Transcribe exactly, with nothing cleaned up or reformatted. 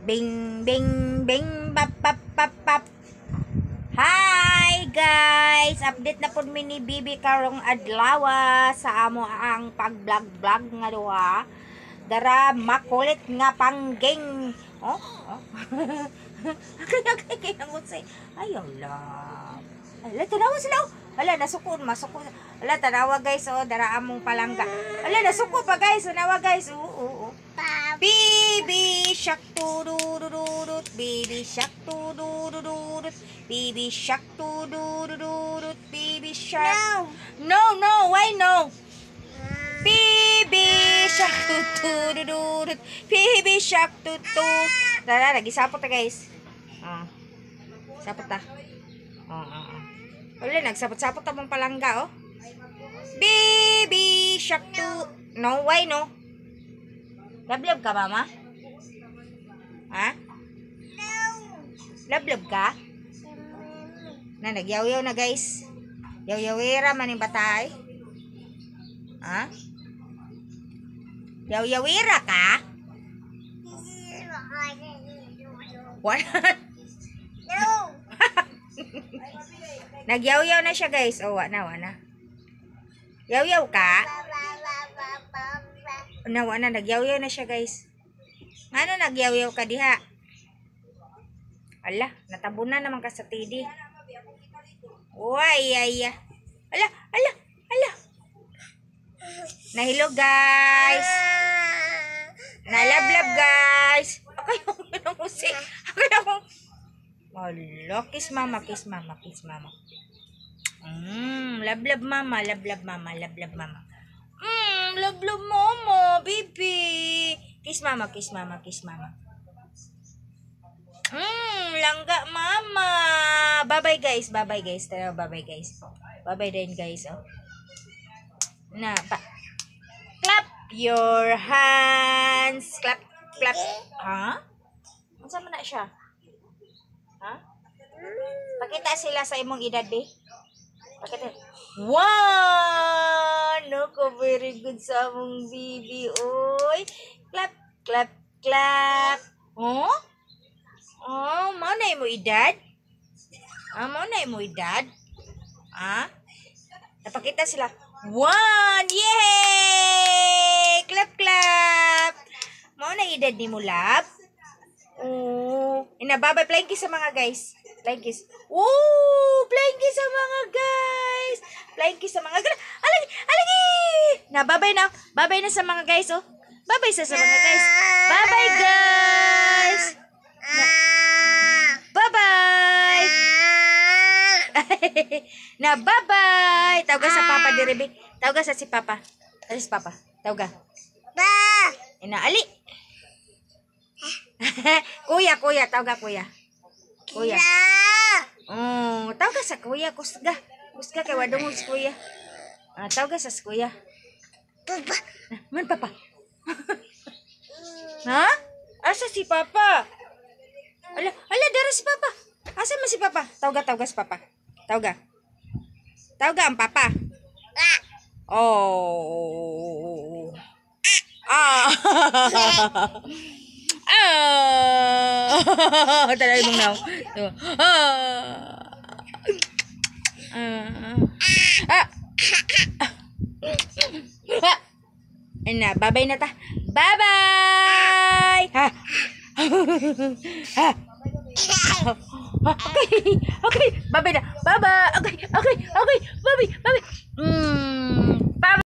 Bing, bing, bing, bap, bap, bap, bap. Hi guys! Update na po mi ni Bibi karong adlaw sa amo ang pag-vlog-vlog nga duha. Dara makulit nga pangging. Oh, oh. Kaya kaya mo say, ayaw lang. Ala, tanawa sila. Ala, nasukon, masukon. Ala, tanawa guys, oh, dara among palangga. Ala, nasukon pa guys, tanawa guys. Oo, oo, oo. Baby shark do do do do do, baby shark do do do do do, baby shark do do do do do, baby shark. No, no, no, why no? Baby shark do do do do do, baby shark do do. Tara, lagi sapot ta guys. Ah, sapot ta. Ah, ah, ah. Wala, nagsapot-sapot ta mong palangga oh. Baby shark do. No, why no? Lablab ka, mama? Ha? Lablab ka? Na, nagyaw-yaw na, guys. Yaw-yawira man yung batay. Ha? Yaw-yawira ka? What? No! Nagyaw-yaw na siya, guys. Oh, wana, wana. Yaw-yaw ka? Nawa na, nagyaw-yaw na siya guys. Ano nagyaw-yaw ka diha? Ala, natabunan naman ka sa T D. Uy, ay, ay. Ala, ala, ala. Nahilo guys. Nalablab guys. Okay, ano mo si? Okay, ako. Ala, kiss mama, kiss mama, kiss mama. Mmm, lablab mama, lablab mama, lablab mama. Mmm, love love mama, baby. Kiss mama, kiss mama, kiss mama. Mmm, langga mama. Bye-bye guys, bye-bye guys. Tara, bye-bye guys. Bye-bye din guys, oh. Na, pa. Clap your hands. Clap, clap. Ha? Huh? Unsa man na siya? Ha? Huh? Pakita sila sa imong edad, be. Pakita. Wow! Nako, very good sa among bibi. Oy! Clap, clap, clap. Oh? Oh, mau na mo edad? Ah, mau na mo edad? Ah? Napakita sila. One! Yay! Clap, clap! Mau na edad ni mo, lab? Oh! Inababay, flying kiss sa mga guys. Flying kiss. Oh! Flying kiss sa mga guys. Flying kiss sa mga guys. Alagi! Alagi! Na, babay na. Babay na sa mga guys, oh. Babay sa sa mga guys. Bye-bye, guys. Na. Bye-bye. Na, bye-bye. Tawag sa papa, Diribi. Tawag sa si papa. Alis papa. Tawag. Ba! Ina, ali. Kuya, kuya. Tawag kuya. Kuya. Oh, tawag sa kuya. Kusga. Kusga kay wadong si kuya. Ah, tawag sa kuya. Papa. Man, papa. Ha? Asa si papa? Ala, ala, dara si papa. Asa man si papa? Tawag, tawag si papa. Tawag. Tawag ang papa. Oh. Ah. Ah. Tara mong now. Ah. Ah. Ah. Na, babay na ta. Bye-bye. Ha. Ha. Okay. Okay. Babay na. Bye-bye. Okay. Okay. Okay. Bye-bye. Bye-bye. Mm.